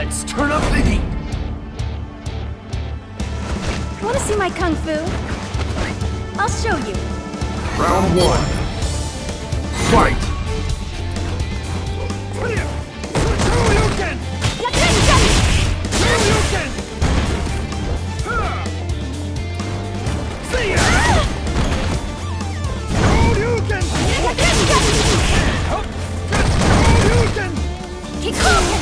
Let's turn up the heat! Want to see my kung fu? I'll show you. Round one. Fight! Shoryuken! Shoryuken! See ya! Shoryuken! Shoryuken! Kikoken!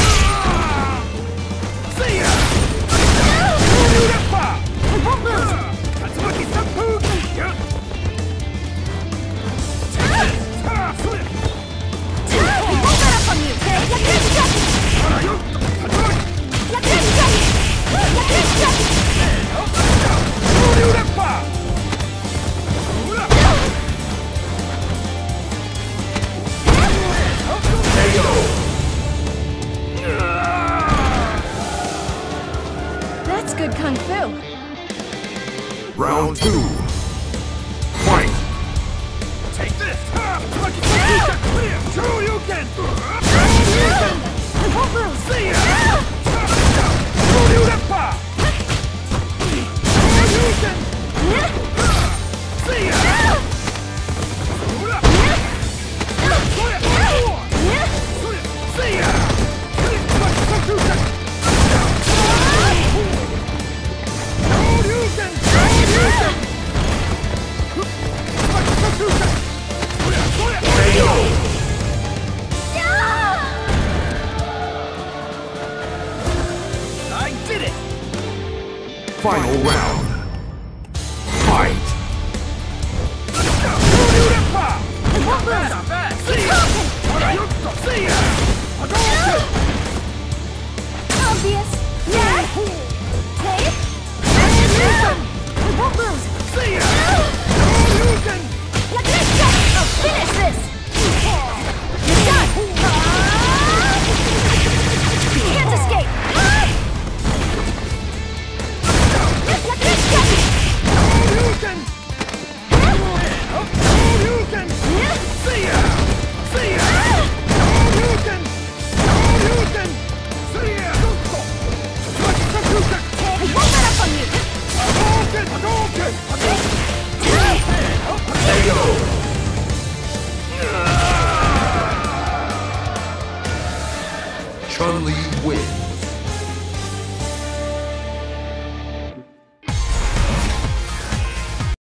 See ya! Shoryuken! I won't lose! Tatsumaki Seppu! I won't let up on you! That's good kung fu. Round two. Fight! Take this! Shoryuken! I won't lose! See ya! Shoryuken! Shoryuken! See ya! See ya! Shoryuken! I did it! Final round. Fight! I won't lose! Not bad! See ya! See ya! Obvious! Yeah! Take! I won't lose! See ya! Shoryuken! I'll finish this! You're done! You can't escape! Shoryuken! Shoryuken! See ya! See ya! Shoryuken! Shoryuken! See ya! I won't let up on you! Hadouken! Chun-Li wins.